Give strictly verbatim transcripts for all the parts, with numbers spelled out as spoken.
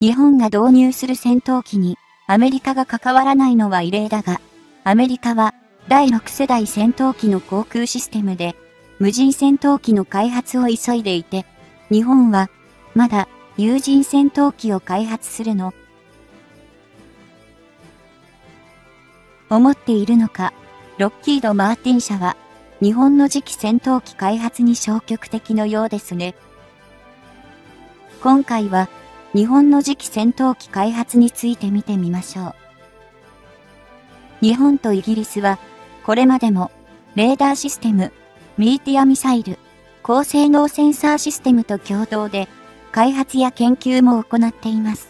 日本が導入する戦闘機にアメリカが関わらないのは異例だが、アメリカはだいろく世代戦闘機の航空システムで無人戦闘機の開発を急いでいて、日本はまだ有人戦闘機を開発するの思っているのか。ロッキード・マーティン社は日本の次期戦闘機開発に消極的のようですね。今回は日本の次期戦闘機開発について見てみましょう。日本とイギリスはこれまでもレーダーシステム、ミーティアミサイル、高性能センサーシステムと共同で開発や研究も行っています。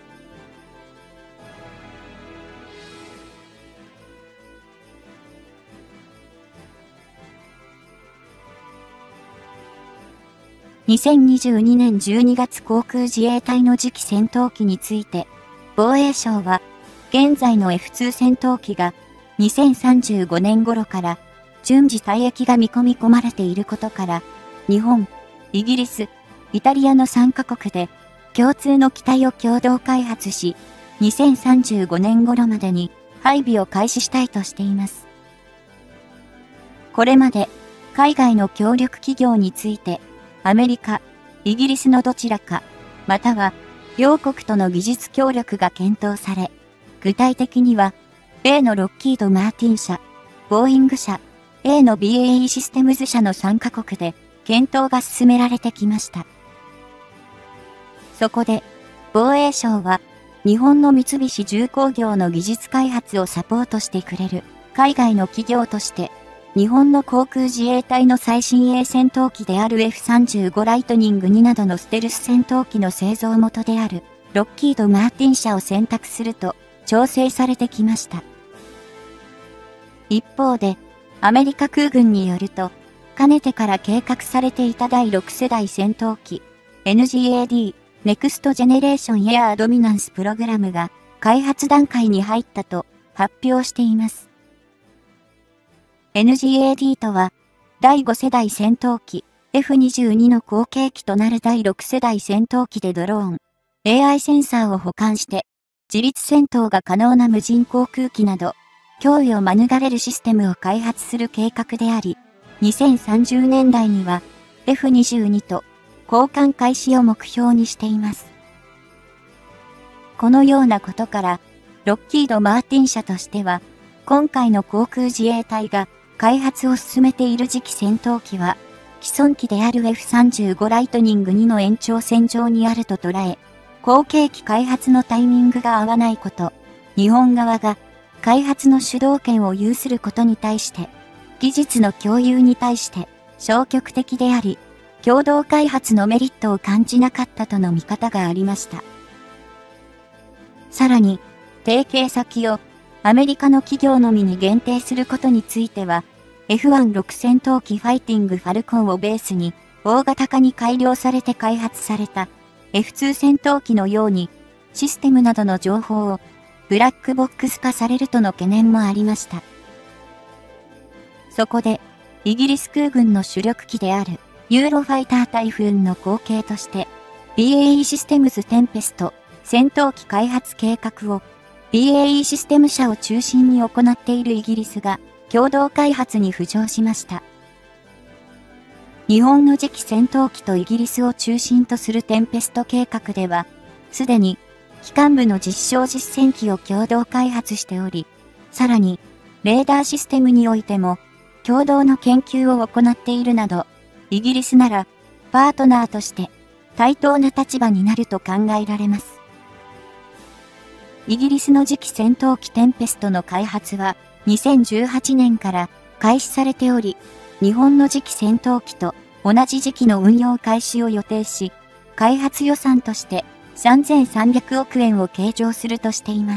にせんにじゅうにねんじゅうにがつ航空自衛隊の次期戦闘機について、防衛省は、現在の エフツー 戦闘機がにせんさんじゅうごねん頃から順次退役が見込み込まれていることから、日本、イギリス、イタリアのさんカ国で共通の機体を共同開発し、にせんさんじゅうごねん頃までに配備を開始したいとしています。これまで海外の協力企業について、アメリカ、イギリスのどちらか、または両国との技術協力が検討され、具体的には、米のロッキード・マーティン社、ボーイング社、A の ビーエーイー システムズ社のさんカ国で検討が進められてきました。そこで、防衛省は、日本の三菱重工業の技術開発をサポートしてくれる海外の企業として、日本の航空自衛隊の最新鋭戦闘機である エフさんじゅうご ライトニングになどのステルス戦闘機の製造元であるロッキード・マーティン社を選択すると調整されてきました。一方で、アメリカ空軍によると、かねてから計画されていただいろく世代戦闘機 エヌジーエーディー ネクストジェネレーションエアードミナンスプログラムが開発段階に入ったと発表しています。エヌジーエーディー とは、だいご世代戦闘機 エフにじゅうに の後継機となるだいろく世代戦闘機でドローン、エーアイ センサーを補完して、自立戦闘が可能な無人航空機など、脅威を免れるシステムを開発する計画であり、にせんさんじゅうねんだいには エフにじゅうに と交換開始を目標にしています。このようなことから、ロッキード・マーティン社としては、今回の航空自衛隊が開発を進めている次期戦闘機は、既存機である エフさんじゅうご ライトニングにの延長線上にあると捉え、後継機開発のタイミングが合わないこと、日本側が開発の主導権を有することに対して、技術の共有に対して消極的であり、共同開発のメリットを感じなかったとの見方がありました。さらに、提携先をアメリカの企業のみに限定することについては、エフじゅうろく 戦闘機ファイティングファルコンをベースに大型化に改良されて開発された エフツー 戦闘機のようにシステムなどの情報をブラックボックス化されるとの懸念もありました。そこでイギリス空軍の主力機であるユーロファイタータイフーンの後継として ビーエーイー システムズテンペスト戦闘機開発計画を ビーエーイー システム社を中心に行っているイギリスが共同開発に浮上しました。日本の次期戦闘機とイギリスを中心とするテンペスト計画では、すでに機関部の実証実戦機を共同開発しており、さらにレーダーシステムにおいても共同の研究を行っているなど、イギリスならパートナーとして対等な立場になると考えられます。イギリスの次期戦闘機テンペストの開発はにせんじゅうはちねんから開始されており、日本の次期戦闘機と同じ時期の運用開始を予定し、開発予算としてさんぜんさんびゃくおくえんを計上するとしています。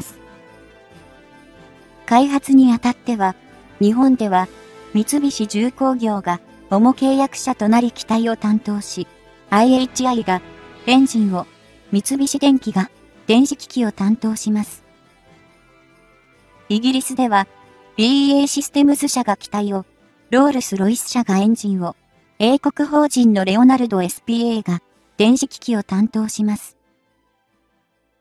開発にあたっては、日本では三菱重工業が主契約者となり機体を担当し、アイエイチアイ がエンジンを、三菱電機が電子機器を担当します。イギリスでは ビーエー システムズ社が機体を、ロールス・ロイス社がエンジンを、英国法人のレオナルド エスピーエー が電子機器を担当します。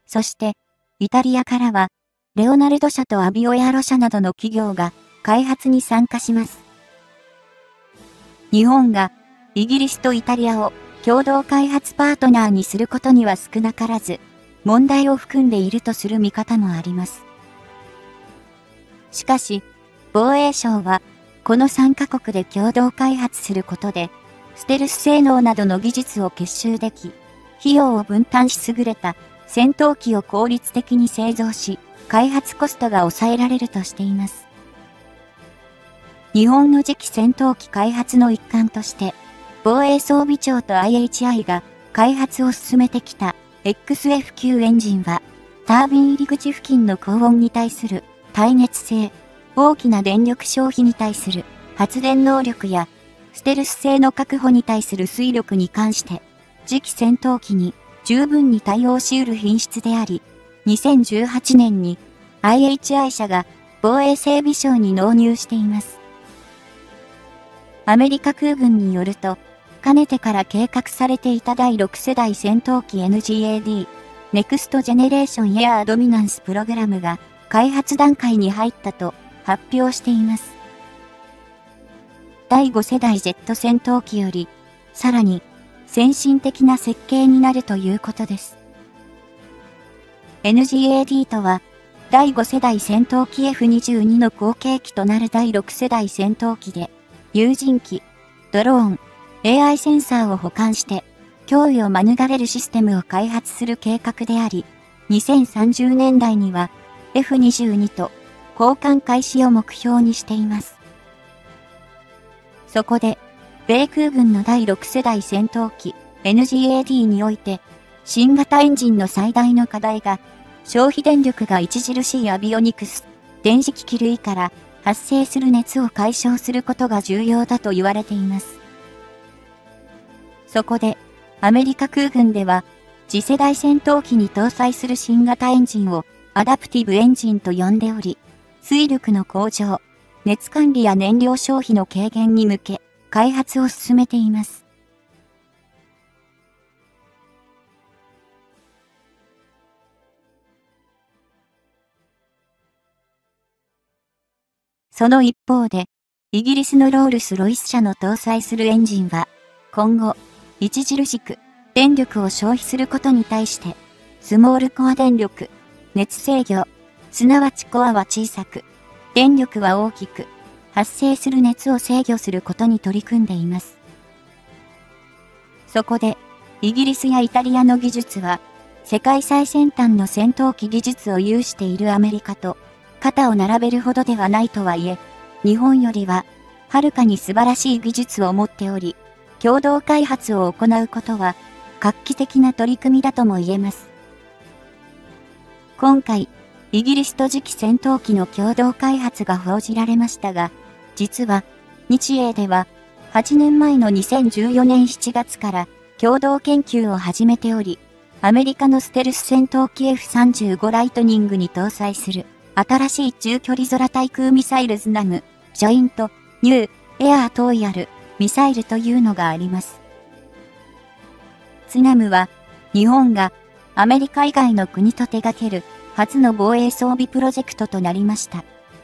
そして、イタリアからは、レオナルド社とアビオエアロ社などの企業が開発に参加します。日本がイギリスとイタリアを共同開発パートナーにすることには少なからず、問題を含んでいるとする見方もあります。しかし、防衛省は、このさんカ国で共同開発することで、ステルス性能などの技術を結集でき、費用を分担し優れた戦闘機を効率的に製造し、開発コストが抑えられるとしています。日本の次期戦闘機開発の一環として、防衛装備庁と アイエイチアイ が開発を進めてきた エックスエフきゅう エンジンは、タービン入り口付近の高温に対する耐熱性、大きな電力消費に対する発電能力や、ステルス性の確保に対する推力に関して、次期戦闘機に十分に対応し得る品質であり、にせんじゅうはちねんに アイエイチアイ 社が防衛整備省に納入しています。アメリカ空軍によると、かねてから計画されていただいろく世代戦闘機 エヌジーエーディー、ネクストジェネレーションエアードミナンスプログラムが開発段階に入ったと発表しています。だいご世代ジェット戦闘機より、さらに先進的な設計になるということです。エヌジーエーディー とは、だいご世代戦闘機 エフにじゅうに の後継機となるだいろく世代戦闘機で、有人機、ドローン、エーアイ センサーを補完して、脅威を免れるシステムを開発する計画であり、にせんさんじゅうねんだいには エフにじゅうに と交換開始を目標にしています。そこで、米空軍のだいろく世代戦闘機 エヌジーエーディー において、新型エンジンの最大の課題が、消費電力が著しいアビオニクス、電子機器類から発生する熱を解消することが重要だと言われています。そこで、アメリカ空軍では、次世代戦闘機に搭載する新型エンジンをアダプティブエンジンと呼んでおり、推力の向上、熱管理や燃料消費の軽減に向け、開発を進めています。その一方で、イギリスのロールス・ロイス社の搭載するエンジンは、今後、著しく電力を消費することに対して、スモールコア電力、熱制御、すなわちコアは小さく、電力は大きく、発生する熱を制御することに取り組んでいます。そこで、イギリスやイタリアの技術は、世界最先端の戦闘機技術を有しているアメリカと、肩を並べるほどではないとはいえ、日本よりは、はるかに素晴らしい技術を持っており、共同開発を行うことは、画期的な取り組みだとも言えます。今回、イギリスと次期戦闘機の共同開発が報じられましたが、実は、日英では、はちねんまえのにせんじゅうよねんしちがつから共同研究を始めており、アメリカのステルス戦闘機 エフさんじゅうご ライトニングに搭載する、新しい中距離空対空ミサイルズナム、ジョイント、ニュー、エアートイヤル、ミサイルというのがあります。ツナムは、日本がアメリカ以外の国と手掛ける初の防衛装備プロジェクトとなりました。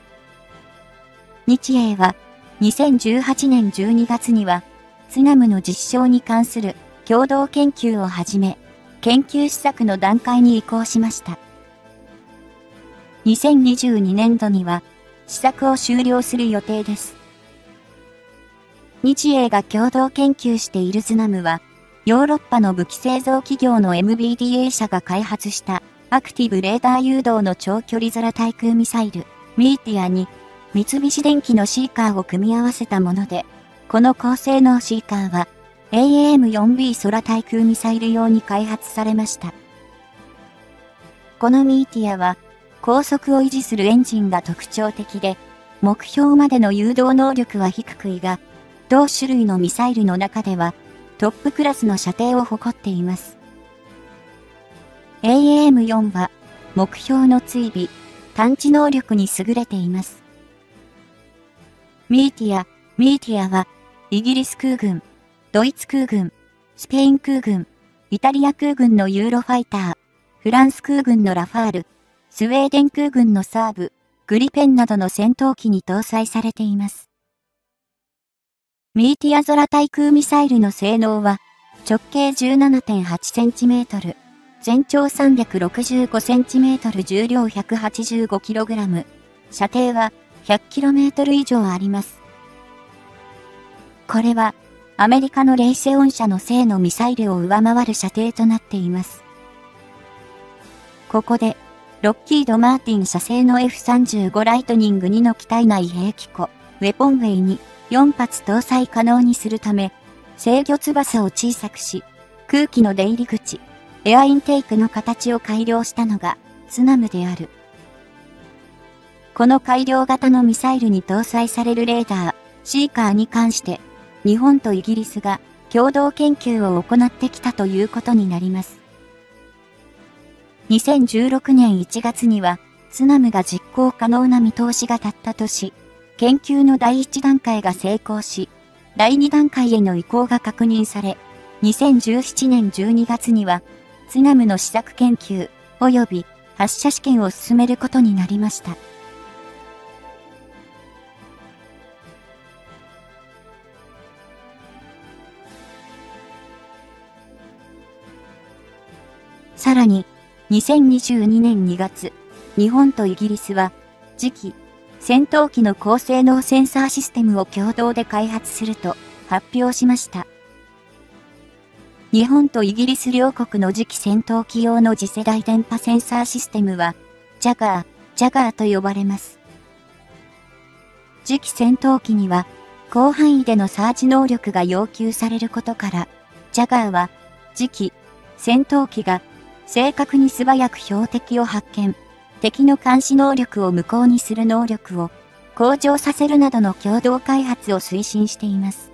日英は、にせんじゅうはちねんじゅうにがつには、ツナムの実証に関する共同研究を始め、研究施策の段階に移行しました。にせんにじゅうにねんどには、施策を終了する予定です。日英が共同研究しているズナムは、ヨーロッパの武器製造企業の エムビーディーエー 社が開発したアクティブレーダー誘導の長距離空対空ミサイル、ミーティアに三菱電機のシーカーを組み合わせたもので、この高性能シーカーは エーエーエムフォービー 空対空ミサイル用に開発されました。このミーティアは高速を維持するエンジンが特徴的で、目標までの誘導能力は低くいが、同種類のミサイルの中ではトップクラスの射程を誇っています。エーエーエムフォー は目標の追尾、探知能力に優れています。ミーティア、ミーティアはイギリス空軍、ドイツ空軍、スペイン空軍、イタリア空軍のユーロファイター、 フランス空軍のラファール、スウェーデン空軍のサーブ、グリペンなどの戦闘機に搭載されています。ミーティアゾラ対空ミサイルの性能は、直径 じゅうななてんはちセンチメートル、全長 さんびゃくろくじゅうごセンチメートル、重量 ひゃくはちじゅうごキログラム、射程は ひゃくキロメートル以上あります。これは、アメリカのレイセオン社の正のミサイルを上回る射程となっています。ここで、ロッキード・マーティン社製の エフさんじゅうご ライトニングにの機体内兵器庫、ウェポンウェイによん発搭載可能にするため、制御翼を小さくし、空気の出入り口、エアインテークの形を改良したのが、スナムである。この改良型のミサイルに搭載されるレーダー、シーカーに関して、日本とイギリスが共同研究を行ってきたということになります。にせんじゅうろくねんいちがつには、スナムが実行可能な見通しが立ったとし、研究の第一段階が成功し、第二段階への移行が確認され、にせんじゅうななねんじゅうにがつには、スナムの試作研究及び発射試験を進めることになりました。さらに、にせんにじゅうにねんにがつ、日本とイギリスは、次期、戦闘機の高性能センサーシステムを共同で開発すると発表しました。日本とイギリス両国の次期戦闘機用の次世代電波センサーシステムは、ジャガー、ジャガーと呼ばれます。次期戦闘機には、広範囲でのサーチ能力が要求されることから、ジャガーは、次期戦闘機が、正確に素早く標的を発見、敵の監視能力を無効にする能力を向上させるなどの共同開発を推進しています。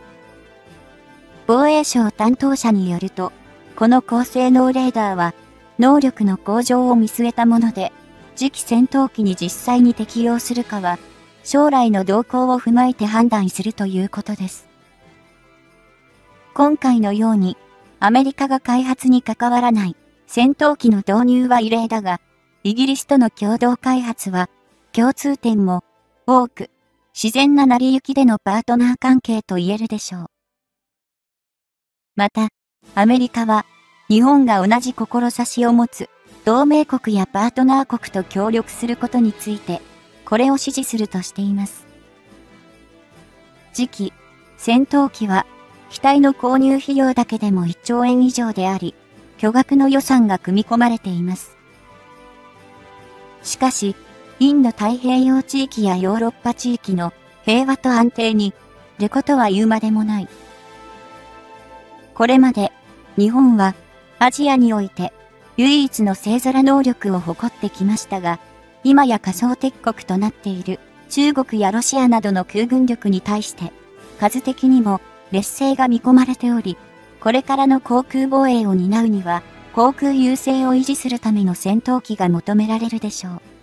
防衛省担当者によると、この高性能レーダーは、能力の向上を見据えたもので、次期戦闘機に実際に適用するかは、将来の動向を踏まえて判断するということです。今回のように、アメリカが開発に関わらない戦闘機の導入は異例だが、イギリスとの共同開発は共通点も多く、自然な成り行きでのパートナー関係と言えるでしょう。また、アメリカは日本が同じ志を持つ同盟国やパートナー国と協力することについて、これを支持するとしています。次期戦闘機は、機体の購入費用だけでもいっちょうえん以上であり、巨額の予算が組み込まれています。しかし、インド太平洋地域やヨーロッパ地域の平和と安定に、ることは言うまでもない。これまで、日本は、アジアにおいて、唯一の星空能力を誇ってきましたが、今や仮想敵国となっている中国やロシアなどの空軍力に対して、数的にも劣勢が見込まれており、これからの航空防衛を担うには、航空優勢を維持するための戦闘機が求められるでしょう。